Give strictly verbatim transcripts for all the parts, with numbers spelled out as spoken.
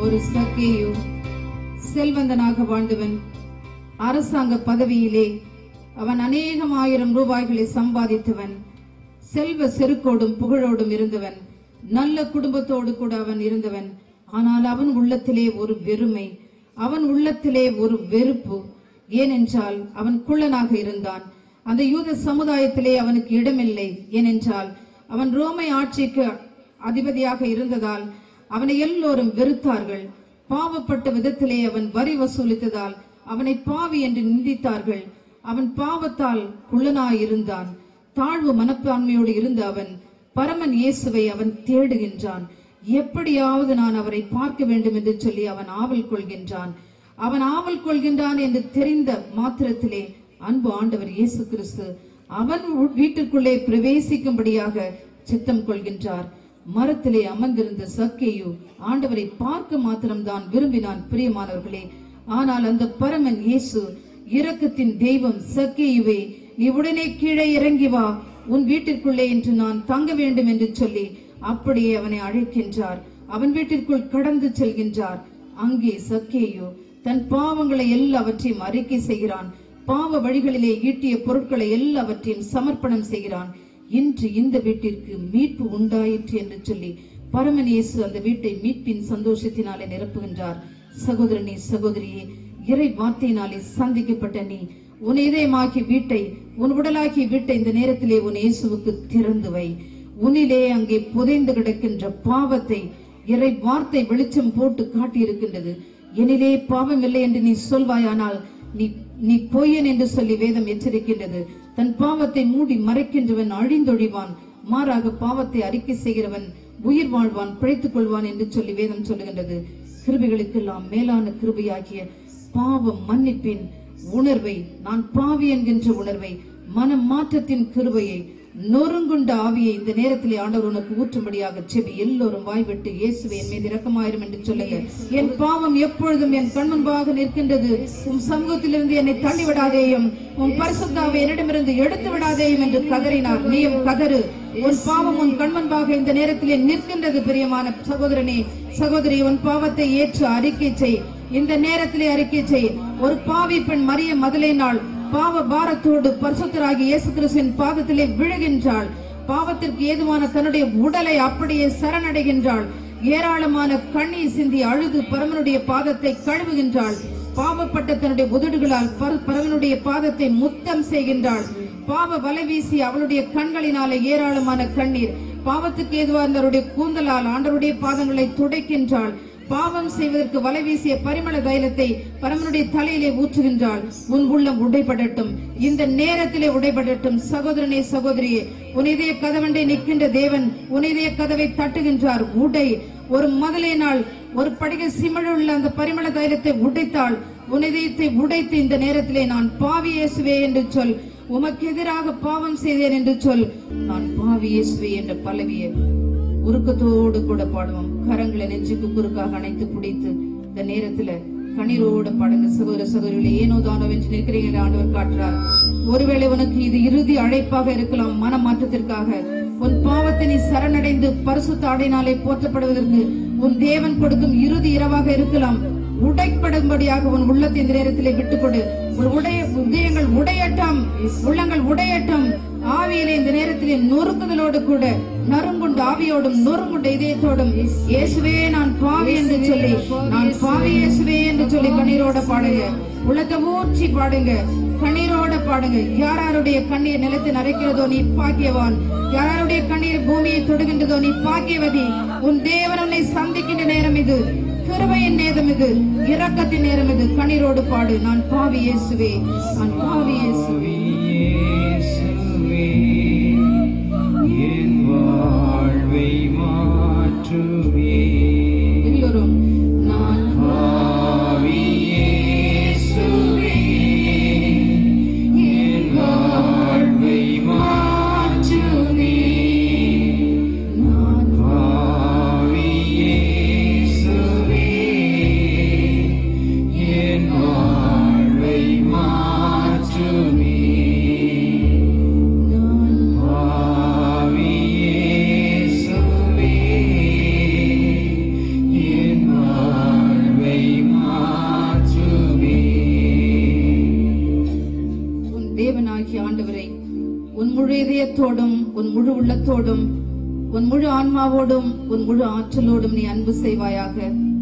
ஒரு சக்கேயு செல்வந்தனாக வாழ்ந்தவன். அரசாங்க பதவியிலே அவன் அநேகம் ஆயிரம் ரூபாய்களை சம்பாதித்தவன். செல்வ செருக்கோடும் புகழோடும் இருந்தவன். நல்ல குடும்பத்தோடு கூட அவன் இருந்தவன். ஆனால் அவன் உள்ளத்திலே ஒரு வெறுமை, அவன் உள்ளத்திலே ஒரு வெறுப்பு. ஏனென்றால் அவன் குள்ளனாக இருந்தான். அந்த யூத சமுதாயத்திலே அவனுக்கு இடமில்லை. ஏனென்றால் அவன் ரோமை ஆட்சிக்கு அதிபதியாக இருந்ததால் அவனை எல்லோரும் வெறுத்தார்கள். பாவப்பட்ட விதத்திலே அவன் வரி வசூலித்ததால் அவனை பாவி என்று நிந்தித்தார்கள். அவன் பாவத்தால் குள்ளனாயிருந்தான். தாழ்வு மனப்பான்மையோடு இருந்த அவன் பரமன் இயேசுவை அவன் தேடுகின்றான். எப்படியாவது நான் அவரை பார்க்க வேண்டும் என்று சொல்லி அவன் ஆவல் கொள்கின்றான். அவன் ஆவல் கொள்கின்றான் என்று தெரிந்த மாத்திரத்திலே அன்பு ஆண்டவர் இயேசு கிறிஸ்து அவன் வீட்டுக்குள்ளே பிரவேசிக்கும்படியாக சித்தம் கொள்கின்றார். மரத்திலே அமர்ந்திருந்த சக்கேயு ஆண்டவரை பார்க்க மாத்திரம்தான் விரும்பினான், பிரியமானவர்களே. ஆனால் அந்த பரமன் இயேசு, இரக்கத்தின் தெய்வம், சக்கேயுவே, நீ உடனே கீழே இறங்கி வா, உன் வீட்டிற்குள்ளே என்று நான் தங்க வேண்டும் என்று சொல்லி அப்படியே அவனை அழைக்கின்றார். அவன் வீட்டிற்குள் கடந்து செல்கின்றார். அங்கே சக்கேயு தன் பாவங்களை எல்லாவற்றையும் அறிக்கை செய்கிறான். பாவ வழிகளிலே ஈட்டிய பொருட்களை எல்லாவற்றையும் சமர்ப்பணம் செய்கிறான். இன்று இந்த வீட்டிற்கு மீட்பு உண்டாயிற்று என்று சொல்லி பரமன் இயேசு அந்த வீட்டை மீட்பின் சந்தோஷத்தினாலே நிரப்புகின்றார். சகோதரனே, சகோதரியே, இறை வார்த்தையினாலே சந்திக்கப்பட்ட நீ உன் இதயமாகி வீட்டை, உன் உடலாகி வீட்டை இந்த நேரத்திலே உன் இயேசுவுக்கு திறந்து வை. உன்னிலே அங்கே புதைந்து கிடக்கின்ற பாவத்தை இறை வார்த்தை வெளிச்சம் போட்டு காட்டியிருக்கின்றது. என்னிலே பாவம் இல்லை என்று நீ சொல்வாயானால் நீ நீ பொய்யன் என்று சொல்லி வேதம் எச்சரிக்கின்றது. தன் பாவத்தை மூடி மறைக்கின்றவன் அழிந்தொழிவான், மாறாக பாவத்தை அறிக்கை செய்கிறவன் உயிர் வாழ்வான், பிழைத்துக் கொள்வான் என்று சொல்லி வேதம் சொல்லுகின்றது. கிருபைகளுக்கெல்லாம் மேலான கிருபையாகிய பாவம் மன்னிப்பின் உணர்வை, நான் பாவி என்கின்ற உணர்வை, மனம் மாற்றத்தின் கிருபையை, நொறுங்குண்ட ஆவியை இந்த நேரத்திலே ஆண்டவர் உனக்கு ஊற்றும்படியாக செபி. எல்லோரும் வாய்விட்டு இயேசுவே என் மீது இரக்கமாயிரும் என்று சொல்லுங்க. என் பாவம் எப்பொழுதும் என் கண் முன்பாக நிற்கின்றது. உன் சமூகத்திலிருந்து என்னை தள்ளிவிடாதேயும், உன் பரிசுத்தாவை என்னிடமிருந்து எடுத்து விடாதேயும் என்று கதறினார். நீயும் கதறு. உன் பாவம் உன் கண் முன்பாக இந்த நேரத்திலே நிற்கின்றது. பிரியமான சகோதரனே, சகோதரி, உன் பாவத்தை ஏற்று அறிக்கை செய். இந்த நேரத்திலே அறிக்கை செய். ஒரு பாவி பெண் மரிய மதலை நாள் பாவ பாரத்தோடு பரிசுத்தராகி இயேசு கிறிஸ்துவின் பாதத்திலே விழுகின்றாள். பாவத்திற்கு ஏதுவான தன்னுடைய உடலை அப்படியே சரணடைகின்றாள். ஏராளமான கண்ணீர் சிந்தி அழுது பரமனுடைய பாதத்தை கழுவுகின்றாள். பாவப்பட்ட தன்னுடைய உதடுகளால் பரமனுடைய பாதத்தை முத்தம் செய்கின்றாள். பாவ வலை வீசி அவளுடைய கண்களினாலே ஏராளமான கண்ணீர், பாவத்துக்கு ஏதுவான அவருடைய கூந்தலால் ஆண்டவருடைய பாதங்களை துடைக்கின்றாள். பாவம் செய்வதற்கு வலை வீசிய பரிமள தைலத்தை பரமனுடைய தலையிலே ஊற்றுகின்றாள். உன் உள்ளம் உடைபடட்டும், இந்த நேரத்திலே உடைபடட்டும். சகோதரனே, சகோதரியே, உன் இதய கதவண்டை நிற்கின்ற தேவன் உன் இதய கதவை தட்டுகின்றார். உடை. ஒரு முதலே நாள் ஒரு படிக சிமிழுள்ள அந்த பரிமள தைலத்தை உடைத்தாள். உன் இதயத்தை உடைத்து இந்த நேரத்திலே நான் பாவி இயேசுவே என்று சொல். உமக்கு எதிராக பாவம் செய்தேன் என்று சொல். நான் பாவி இயேசுவே என்ற பல்லவியை உருக்கத்தோடு கூட பாடுவோம். கரங்களை நெஞ்சுக்கு குறுக்காக அணைத்து பிடித்து இந்த நேரத்துல கண்ணீரோடு பாடுங்க. சகோதர சகோதரிகளே, ஏனோ தானோ என்று நிற்கிறீங்க ஆண்டவர் காட்டுறார். ஒருவேளை உனக்கு இது இறுதி அழைப்பாக இருக்கலாம். மன மாற்றத்திற்காக உன் பாவத்தை நீ சரணடைந்து பரிசுத்த ஆடையினாலே போற்றப்படுவதற்கு உன் தேவன் கொடுக்கும் இறுதி இரவாக இருக்கலாம். உடைப்படும்படியாக உன் உள்ளத்தை இந்த நேரத்திலே விட்டுக்கொடு. உடைய உதயங்கள் உடையட்டும், உள்ளங்கள் உடையட்டும். ஆவியிலே இந்த நேரத்திலே நொறுக்குதலோடு கூட நறுங்குண்ட ஆவியோடும் நொறுங்குண்ட இதயத்தோடும் இயேசுவே நான் பாவி என்று சொல்லி, நான் பாவி இயேசுவே என்று சொல்லி கண்ணீரோட பாடுங்க. உலக ஊற்றி பாடுங்க, கண்ணீரோட பாடுங்க. யாராருடைய கண்ணீர் நிலத்தை நரைக்கிறதோ நீ பாக்கியவான். யாராருடைய கண்ணீர் பூமியை தொடுகின்றதோ நீ பாக்கியவதி. உன் தேவன் உன்னை சந்திக்கின்ற நேரம் இது. கிருபையின் நேரம் இது. இரக்கத்தின் நேரம் இது. கண்ணீரோடு பாடு. நான் பாவி இயேசுவே, நான் பாவி இயேசுவே. என் வாழ்வை மாற்றுவே. எல்லோரும் நான் பாவி இயேசுவே, என் வாழ்வை மாற்றுவே. நான் பாவி இயேசுவே, என் வாழ்வை மாற்றுவே. உள்ளத்தோடும் உன் முழு ஆன்மாவோடும் உன் முழு ஆற்றலோடும் நீ அன்பு செய்வாயாக.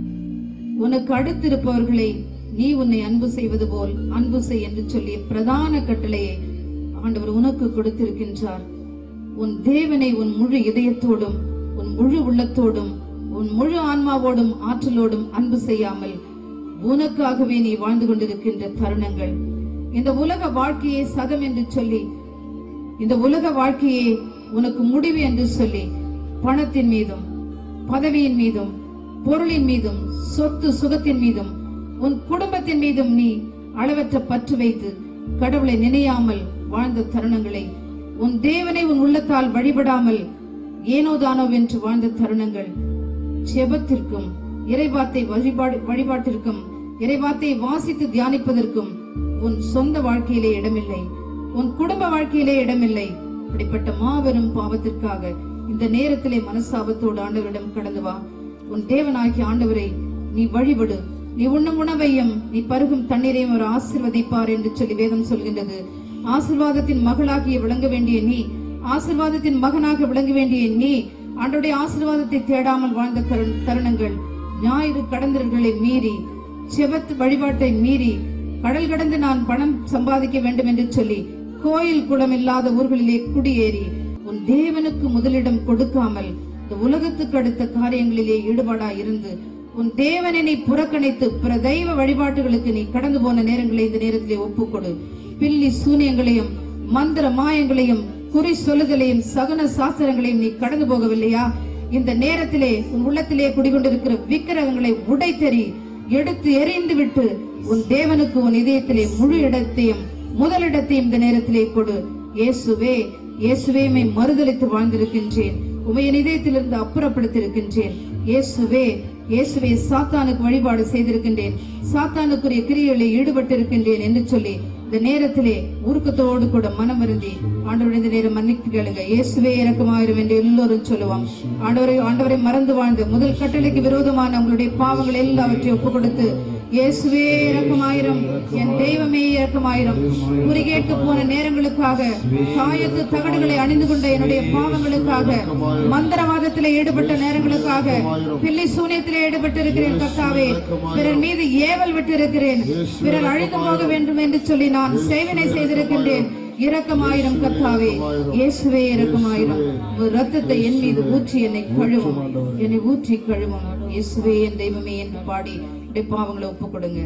உனக்கு அடுத்திருப்பவர்களை நீ உன்னை அன்பு செய்வது போல் அன்பு செய் என்று சொல்லிய பிரதான கட்டளையை ஆண்டவர் உனக்கு கொடுத்திருக்கின்றார். உன் தேவனை உன் முழு இதயத்தோடும் உன் முழு உள்ளத்தோடும் உன் முழு ஆன்மாவோடும் ஆற்றலோடும் அன்பு செய்யாமல் உனக்காகவே நீ வாழ்ந்து கொண்டிருக்கின்ற தருணங்கள், இந்த உலக வாழ்க்கையை சதம் என்று சொல்லி, இந்த உலக வாழ்க்கையே உனக்கு முடிவு என்று சொல்லி பணத்தின் மீதும் பதவியின் மீதும் பொருளின் மீதும் சொத்து சுகத்தின் மீதும் உன் குடும்பத்தின் மீதும் நீ அளவற்ற பற்று வைத்து கடவுளை நினையாமல் வாழ்ந்த தருணங்களை, உன் தேவனை உன் உள்ளத்தால் வழிபடாமல் ஏனோதானோ என்று வாழ்ந்த தருணங்கள், ஜெபத்திற்கும் இறைவார்த்தை வழிபாடு வழிபாட்டிற்கும் இறைவார்த்தை வாசித்து தியானிப்பதற்கும் உன் சொந்த வாழ்க்கையிலே இடமில்லை, உன் குடும்ப வாழ்க்கையிலே இடமில்லை. அப்படிப்பட்ட மாபெரும் பாவத்திற்காக இந்த நேரத்திலே மனசாபத்தோடு ஆண்டவரிடம் கடந்து வா. உன் தேவனாகிய ஆண்டவரை நீ வழிபடு. நீ உண்ணும் உணவையும் நீ பருகும் தண்ணீரையும் ஒரு ஆசீர்வதிப்பார் என்று சொல்லி வேதம் சொல்கின்றது. ஆசீர்வாதத்தின் மகளாகிய விளங்க வேண்டிய நீ, ஆசீர்வாதத்தின் மகனாக விளங்க வேண்டிய நீ ஆண்டவருடைய ஆசீர்வாதத்தை தேடாமல் வாழ்ந்த தருணங்கள், ஞாயிறு கடந்தர்களை மீறி செபத்து வழிபாட்டை மீறி கடல் கடந்து நான் பணம் சம்பாதிக்க வேண்டும் என்று சொல்லி கோயில் குளம் இல்லாத ஊர்களிலே குடியேறி உன் தேவனுக்கு முதலிடம் கொடுக்காமல் இந்த உலகத்துக்கு அடுத்த காரியங்களிலே ஈடுபாடா இருந்து உன் தேவனை நீ புறக்கணித்து பிற தெய்வ வழிபாட்டுகளுக்கு நீ கடந்து போன நேரங்களை இந்த நேரத்திலே ஒப்புக்கொடு. பில்லி சூனியங்களையும் மந்திர மாயங்களையும் குறி சொல்லுதலையும் சகுன சாஸ்திரங்களையும் நீ கடந்து போகவில்லையா? இந்த நேரத்திலே உன் உள்ளத்திலே குடிகொண்டிருக்கிற விக்கிரகங்களை உடைத்தெறி எடுத்து எறிந்து விட்டு உன் தேவனுக்கு உன் இதயத்திலே முழு இடத்தையும் முதலிடத்தையும் இந்த நேரத்திலே கொடு. இயேசுவே, இயேசுவே உம்மை மறுதலித்து வாழ்ந்திருக்கின்றேன், உம்மை என் இதயத்திலிருந்து அப்புறப்படுத்தியிருக்கின்றேன். இயேசுவே, இயேசுவே சாத்தானுக்கு வழிபாடு செய்திருக்கின்றேன், சாத்தானுக்குரிய கிரியைகளில் ஈடுபட்டிருக்கின்றேன் என்று சொல்லி இந்த நேரத்திலே உருக்கத்தோடு கூட மனம் வருந்தி ஆண்டவருடைய இந்த நேரம் மன்னிப்பு கேளுங்க. இயேசுவே இரக்கமாயிரும் என்று எல்லோரும் சொல்லுவாங்க. ஆண்டவரை ஆண்டவரை மறந்து வாழ்ந்து முதல் கட்டளைக்கு விரோதமான உங்களுடைய பாவங்கள் எல்லாவற்றையும் ஒப்பு கொடுத்து, இயேசுவே இரக்கமாயிரும், என் தெய்வமே இரக்கமாயிரும், குறிகேட்டு போன நேரங்களுக்காக, சாயத்து தகடுகளை அணிந்து கொண்ட என்னுடைய பாவங்களுக்காக, மந்திரவாதத்திலே ஈடுபட்ட நேரங்களுக்காக, பில்லி சூனியத்திலே ஈடுபட்டு இருக்கிறேன் கர்த்தாவே, பிறர் மீது ஏவல் விட்டு இருக்கிறேன், பிறர் அழிந்து போக வேண்டும் என்று சொல்லி நான் சேவனை செய்திருக்கின்றேன். இரக்கமாயிரம் கர்த்தாவே, இயேசுவே இரக்கமாயிரம், ரத்தத்தை என் மீது ஊற்றி என்னை கழுவும், என்னை ஊற்றி கழுவும். இயேசுவே என் தெய்வமே என்று பாடி பாவங்களை ஒப்பு கொடுங்க.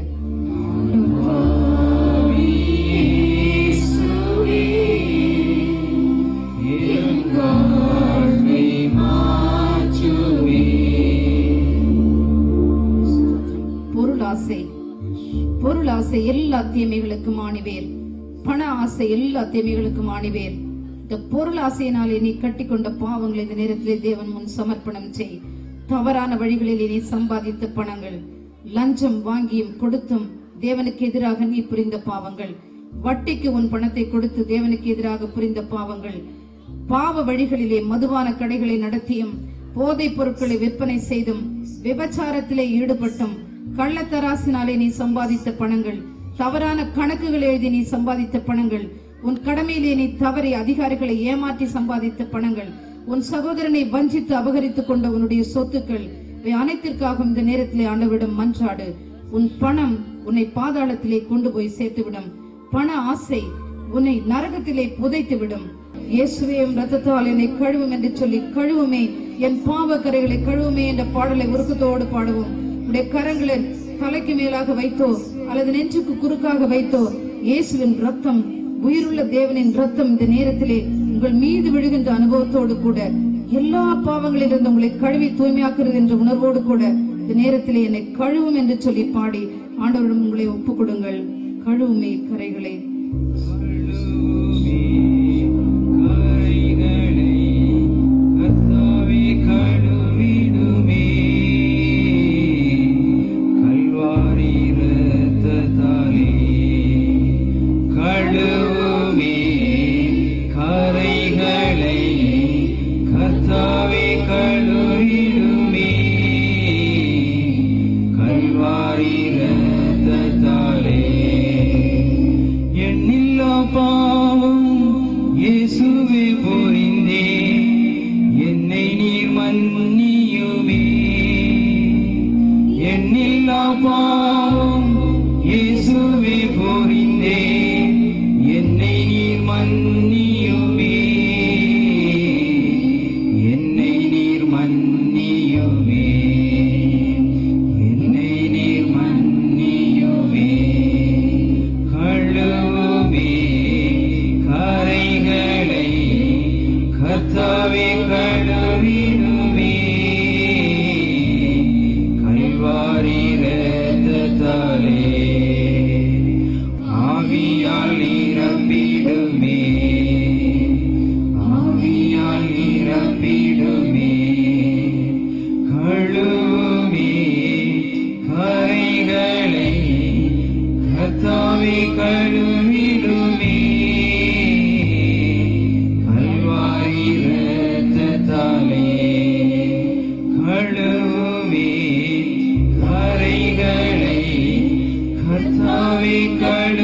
பொருளாசை, பொருளாசை எல்லா தீமைகளுக்கும் ஆணிவேர், பண ஆசை எல்லா தீமைகளுக்கும் ஆணிவேர். இந்த பொருள் ஆசையினாலே நீ கட்டிக்கொண்ட பாவங்களை இந்த நேரத்திலே தேவன் முன் சமர்ப்பணம் செய். தவறான வழிகளிலே நீ சம்பாதித்த பணங்கள், லஞ்சம் வாங்கியும் கொடுத்தும் தேவனுக்கு எதிராக நீ புரிந்த பாவங்கள், வட்டிக்கு உன் பணத்தை கொடுத்து தேவனுக்கு எதிராக புரிந்த பாவங்கள், பாவ வழிகளிலே மதுபான கடைகளை நடத்தியும் போதைப் பொருட்களை விற்பனை செய்தும் விபச்சாரத்திலே ஈடுபட்டும் கள்ளத்தராசினாலே நீ சம்பாதித்த பணங்கள், தவறான கணக்குகள் எழுதி நீ சம்பாதித்த பணங்கள், உன் கடமையிலே நீ தவறி அதிகாரிகளை ஏமாற்றி சம்பாதித்த பணங்கள், உன் சகோதரனை வஞ்சித்து அபகரித்துக் கொண்ட உன்னுடைய சொத்துக்கள், இவை அனைத்திற்காகவும் இந்த நேரத்திலே ஆண்டவரிடம் மன்றாடு. உன் பணம் உன்னை பாதாளத்திலே கொண்டு போய் சேர்த்துவிடும். பண ஆசை உன்னை நரகத்திலே புதைத்துவிடும். இயேசுவே ரத்தத்தால் என்னை கழுவும் என்று சொல்லி கழுவுமே, என் பாவ கரைகளை கழுவுமே என்ற பாடலை உருக்கத்தோடு பாடுவோம். உடைய கரங்களை தலைக்கு மேலாக வைத்தோ அல்லது நெஞ்சுக்கு குறுக்காக வைத்தோ இயேசுவின் ரத்தம், உயிருள்ள தேவனின் ரத்தம் இந்த நேரத்திலே உங்கள் மீது விழுகின்ற அனுபவத்தோடு கூட எல்லா பாவங்களிலிருந்து உங்களை கழுவி தூய்மையாக்குறது என்ற உணர்வோடு கூட இந்த நேரத்திலே என்னை கழுவும் என்று சொல்லி பாடி ஆண்டவரிடம் உங்களை ஒப்புக் கொடுங்கள். கழுவுமே கரைகளை, பாவம் பாவம் இயேசுவே புரிந்தேன், என்னை நீர் மன்னியுமே, என்னை நீர் மன்னியுமே, என்னை நீர் மன்னியுமே. கழுவுமே கரைகளை கர்த்தாவே கழுவிடுமே, கல்வாரி இரத்தத்தாலே ஆவியால் நிரப்பிடுமே, ஆவியால் நிரப்பிடுமே. கழுவுமே கரைகளை கர்த்தாவே கழுவிடுமே, கல்வாரி இரத்தத்தாலே கழுவுமே கரைகளை கர்த்தாவே கழு